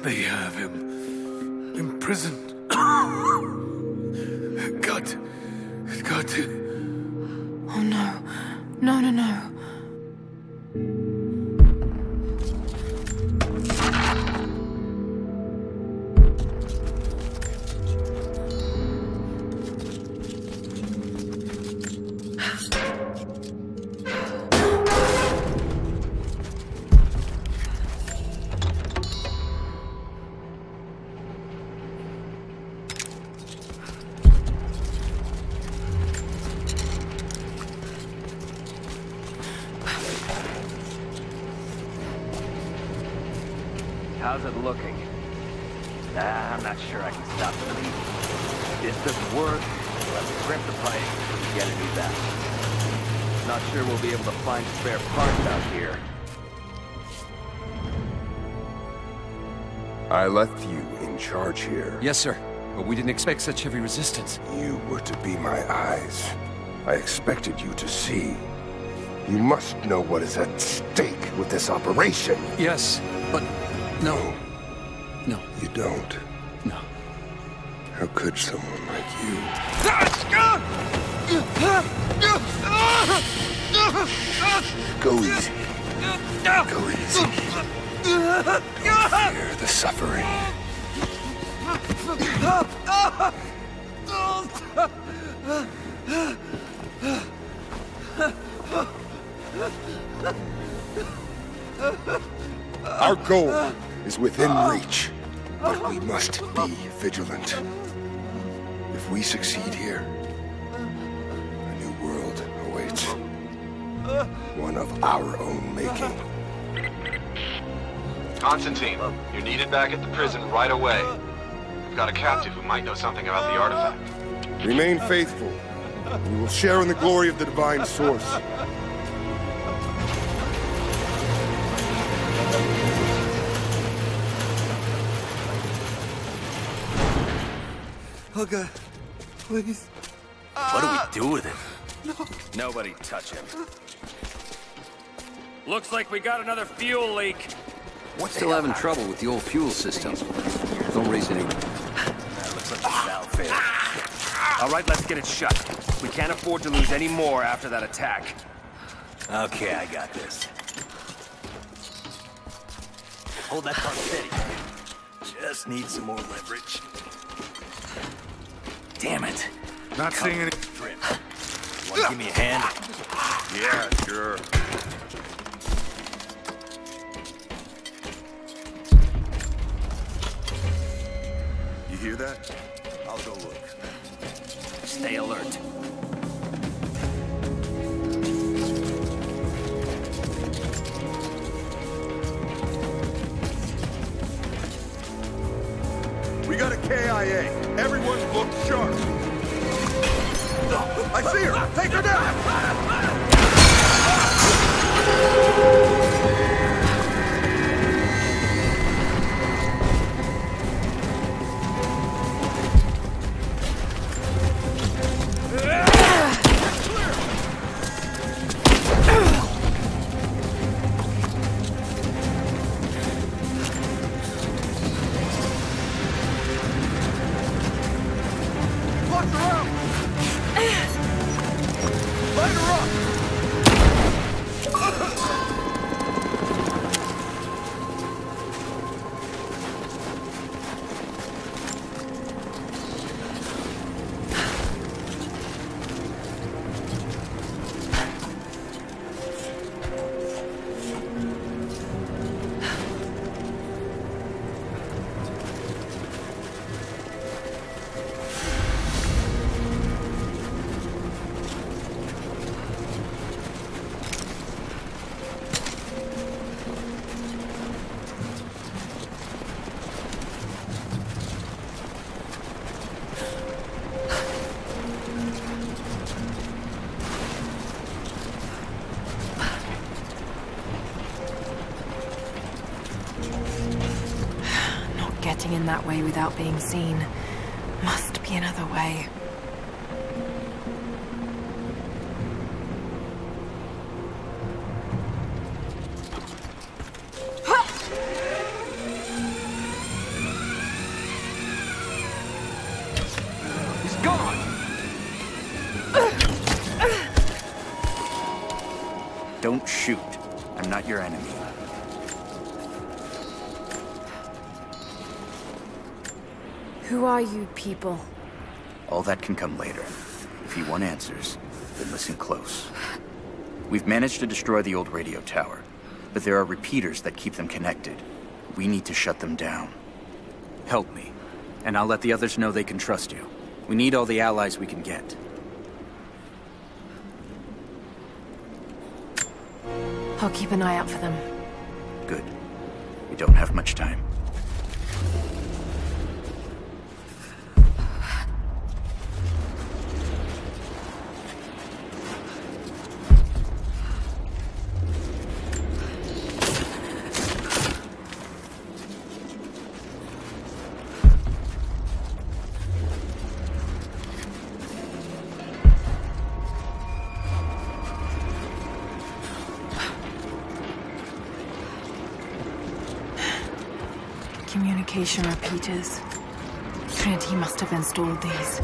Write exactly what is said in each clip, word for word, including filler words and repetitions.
They have him imprisoned. Got... got to... Oh no. No, no, no. How's it looking? Nah, I'm not sure I can stop the bleeding. If this doesn't work, we'll have to crimp the pipe and get a new batch. Not sure we'll be able to find spare parts out here. I left you in charge here. Yes, sir. But we didn't expect such heavy resistance. You were to be my eyes. I expected you to see. You must know what is at stake with this operation. Yes, but... no. No. You don't. No. How could someone like you? Go easy. Go easy. Don't fear the suffering. Our goal is within reach, but we must be vigilant. If we succeed here, a new world awaits. One of our own making. Constantine, you're needed back at the prison right away. We've got a captive who might know something about the artifact. Remain faithful. We will share in the glory of the divine source. Oh God, please. What do we do with him? No. Nobody touch him. Looks like we got another fuel leak. Still having trouble with the old fuel system. Don't raise any... That looks like the valve failed. All right, let's get it shut. We can't afford to lose any more after that attack. Okay, I got this. Hold that car steady. Just need some more leverage. Damn it. Not seeing any... Drip. Want to give me a hand? Yeah, sure. You hear that? I'll go look. Stay alert. We got a K I A. Everyone look sharp. I see her! Take her down! Getting in that way without being seen. Must be another way. not your enemy. Who are you people? All that can come later. If you want answers, then listen close. We've managed to destroy the old radio tower, but there are repeaters that keep them connected. We need to shut them down. Help me, and I'll let the others know they can trust you. We need all the allies we can get. I'll keep an eye out for them. Good. We don't have much time. Communication repeaters. Trinity must have installed these.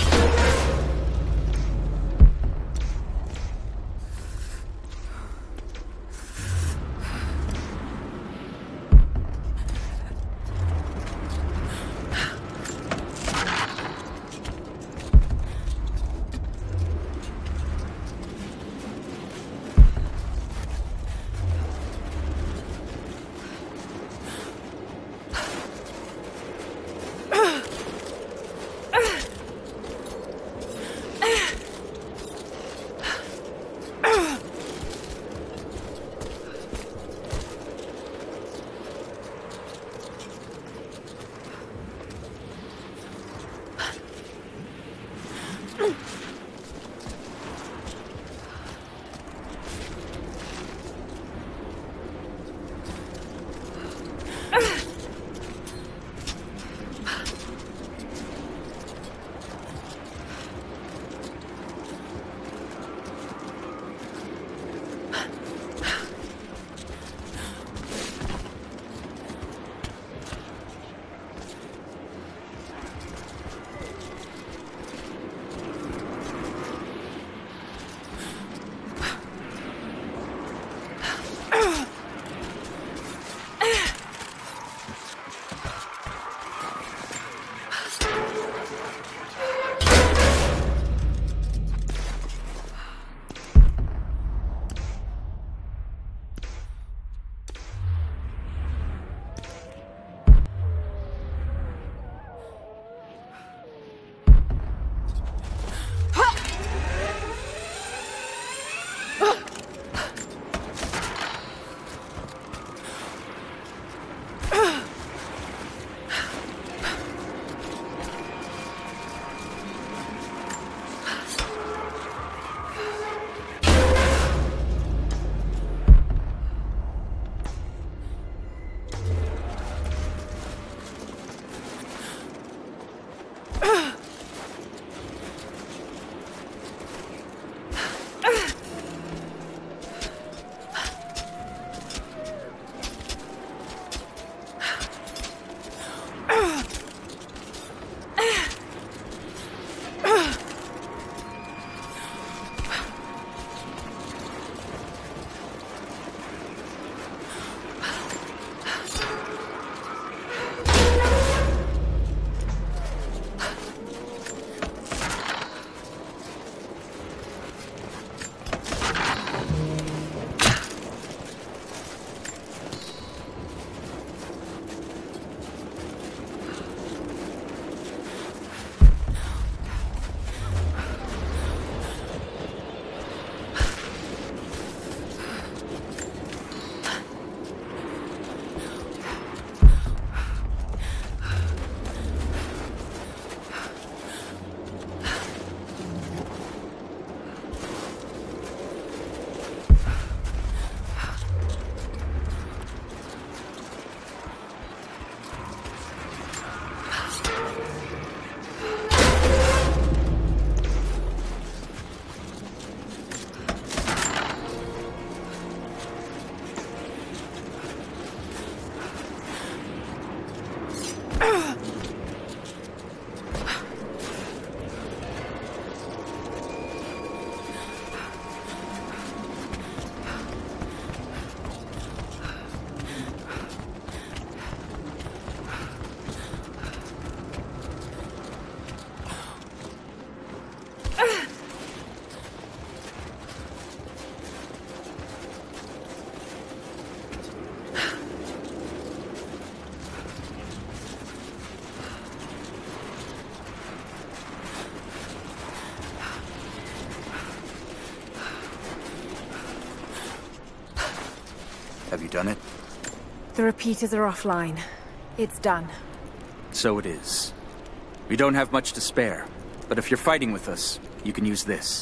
Have you done it? The repeaters are offline. It's done. So it is. We don't have much to spare, but if you're fighting with us, you can use this.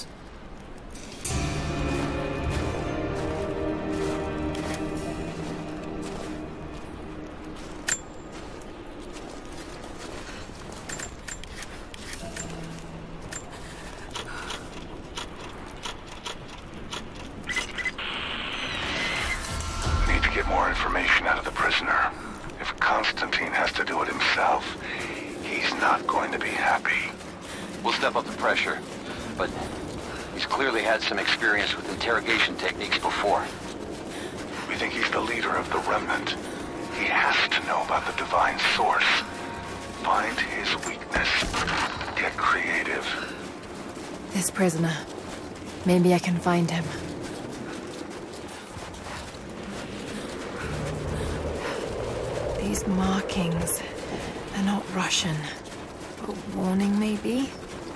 Need to get more information out of the prisoner. If Constantine has to do it himself, he's not going to be happy. We'll step up the pressure, but he's clearly had some experience with interrogation techniques before. We think he's the leader of the Remnant. He has to know about the Divine Source. Find his weakness. Get creative. This prisoner. Maybe I can find him. These markings. They're not Russian. A warning, maybe?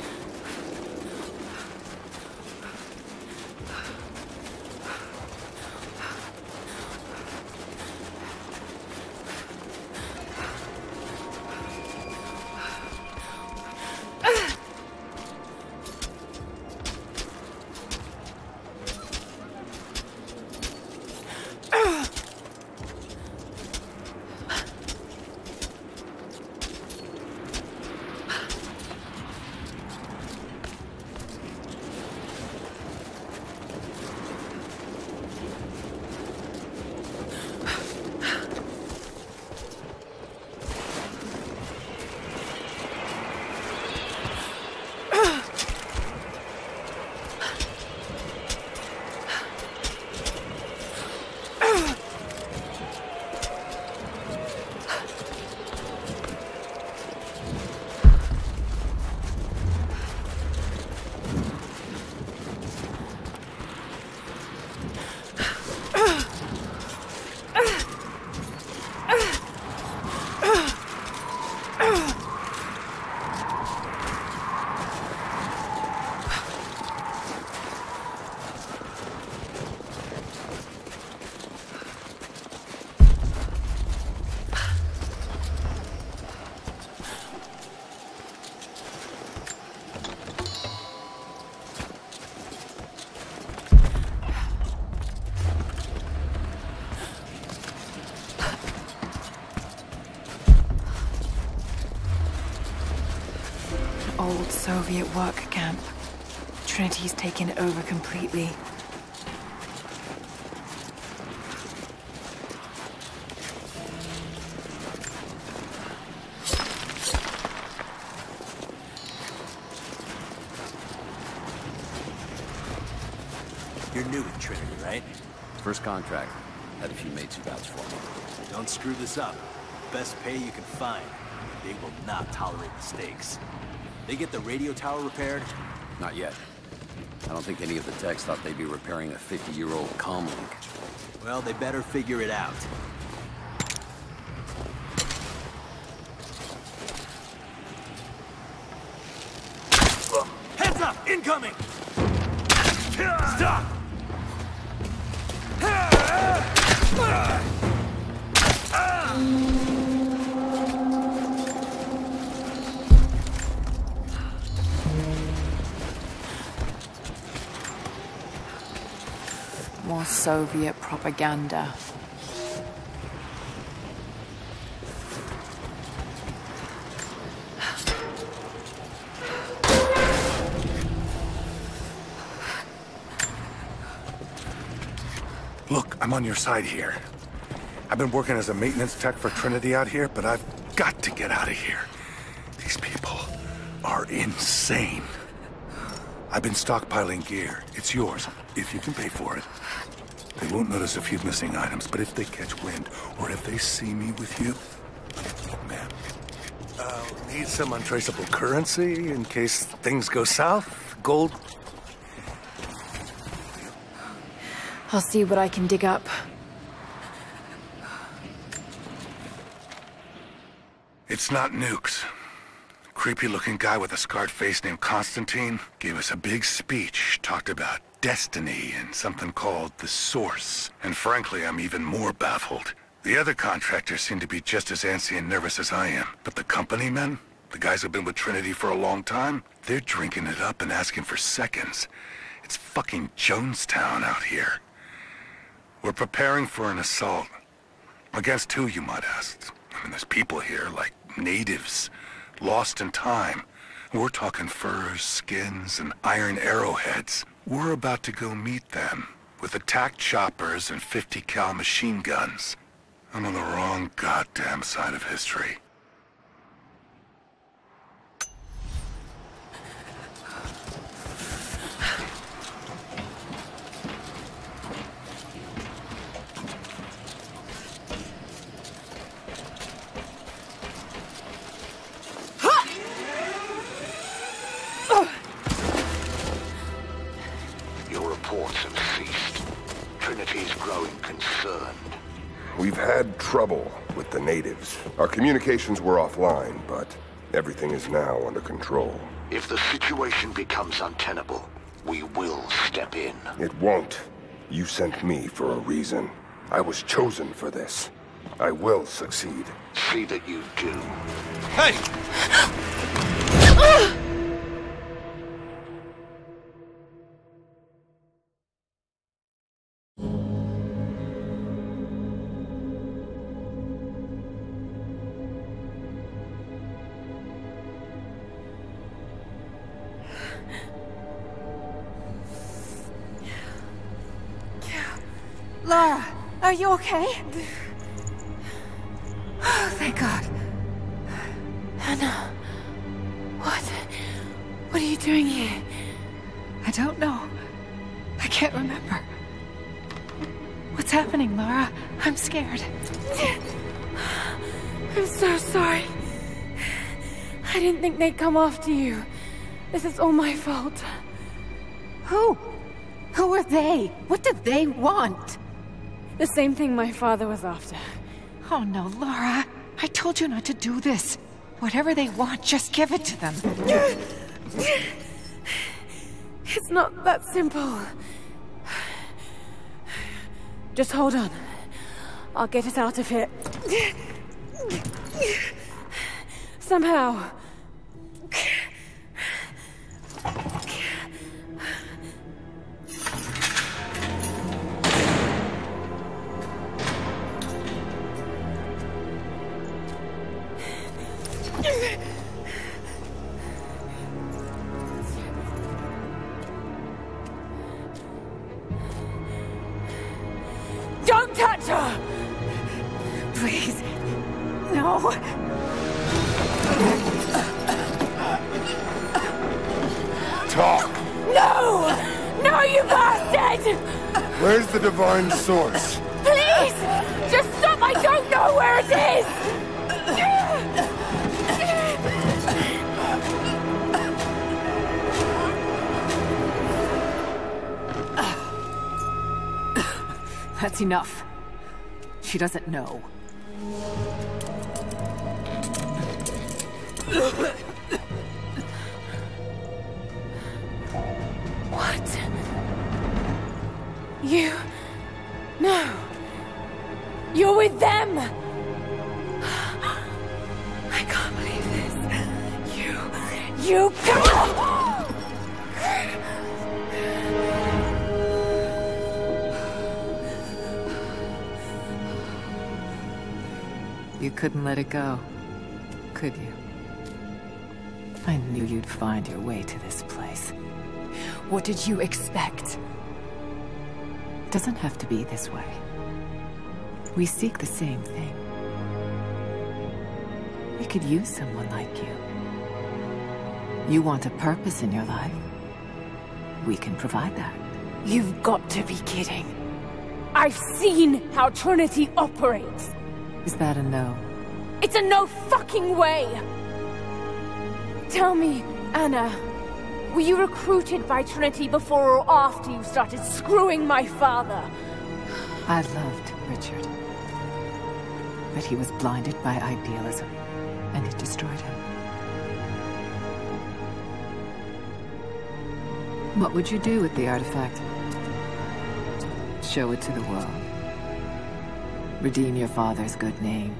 Old Soviet work camp. Trinity's taken it over completely. You're new with Trinity, right? First contract. Had a few mates who vouched for me. Don't screw this up. Best pay you can find. They will not tolerate mistakes. They get the radio tower repaired? Not yet. I don't think any of the techs thought they'd be repairing a fifty-year-old comm link. Well, they better figure it out. Heads up! Incoming! Stop! More Soviet propaganda. Look, I'm on your side here. I've been working as a maintenance tech for Trinity out here, but I've got to get out of here. These people are insane. I've been stockpiling gear. It's yours, if you can pay for it. They won't notice a few missing items, but if they catch wind, or if they see me with you... Man, I'll need some untraceable currency in case things go south. Gold... I'll see what I can dig up. It's not nukes. Creepy-looking guy with a scarred face named Constantine gave us a big speech, talked about destiny and something called the Source. And frankly, I'm even more baffled. The other contractors seem to be just as antsy and nervous as I am. But the company men, the guys who've been with Trinity for a long time, they're drinking it up and asking for seconds. It's fucking Jonestown out here. We're preparing for an assault. Against who, you might ask? I mean, there's people here, like natives, lost in time. We're talking furs, skins, and iron arrowheads. We're about to go meet them, with attack choppers and fifty cal machine guns. I'm on the wrong goddamn side of history. Your reports have ceased. Trinity's growing concerned. We've had trouble with the natives. Our communications were offline, but everything is now under control. If the situation becomes untenable, we will step in. It won't. You sent me for a reason. I was chosen for this. I will succeed. See that you do. Hey! Lara, are you okay? Oh, thank God. Anna, what? What are you doing here? I don't know. I can't remember. What's happening, Lara? I'm scared. I'm so sorry. I didn't think they'd come after you. This is all my fault. Who? Who are they? What do they want? The same thing my father was after. Oh no, Lara. I told you not to do this. Whatever they want, just give it to them. It's not that simple. Just hold on. I'll get us out of here. Somehow. Don't touch her! Please. No. Talk! No! No, you bastard! Where's the Divine Source? Please! Just stop! I don't know where it is! That's enough. She doesn't know. What? You... No. You're with them! I can't believe this. You... You can't... You couldn't let it go, could you? I knew you'd find your way to this place. What did you expect? It doesn't have to be this way. We seek the same thing. We could use someone like you. You want a purpose in your life? We can provide that. You've got to be kidding. I've seen how Trinity operates. Is that a no? It's a no fucking way! Tell me, Anna, were you recruited by Trinity before or after you started screwing my father? I loved Richard. But he was blinded by idealism, and it destroyed him. What would you do with the artifact? Show it to the world. Redeem your father's good name.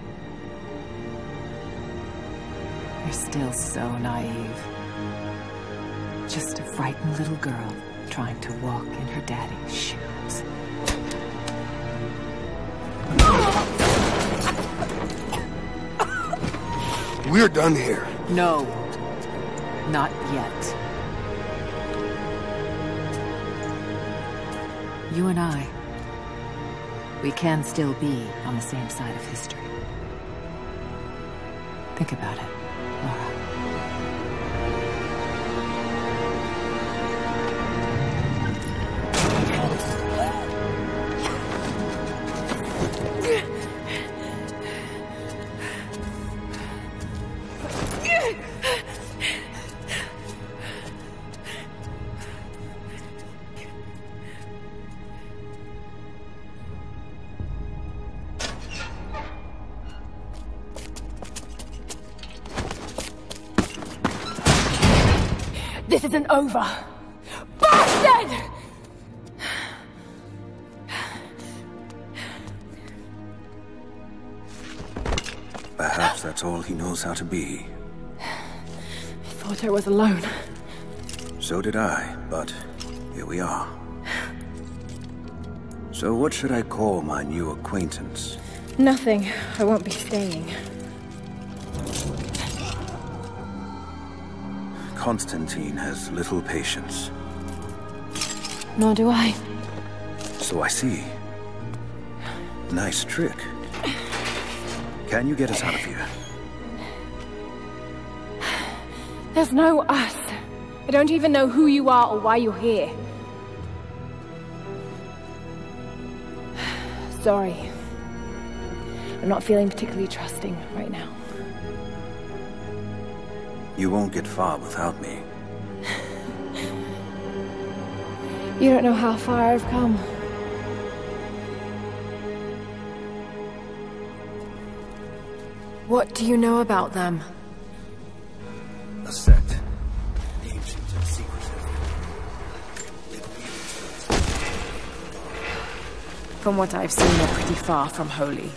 You're still so naive. Just a frightened little girl trying to walk in her daddy's shoes. We're done here. No. Not yet. You and I, we can still be on the same side of history. Think about it, Lara. This isn't over! Bastard! Perhaps that's all he knows how to be. I thought I was alone. So did I, but here we are. So what should I call my new acquaintance? Nothing. I won't be staying. Constantine has little patience. Nor do I. So I see. Nice trick. Can you get us out of here? There's no us. I don't even know who you are or why you're here. Sorry. I'm not feeling particularly trusting right now. You won't get far without me. You don't know how far I've come. What do you know about them? A sect. Ancient and secretive. From what I've seen, they're pretty far from holy.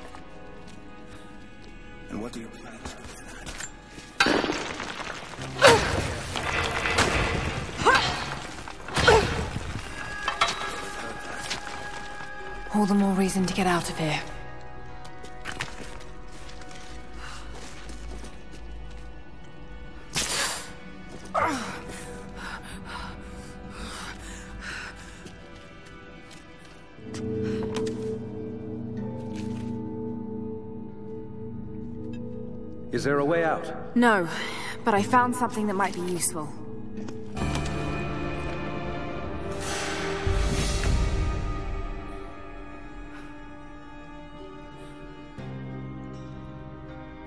And what do you plan? All the more reason to get out of here. Is there a way out? No, but I found something that might be useful.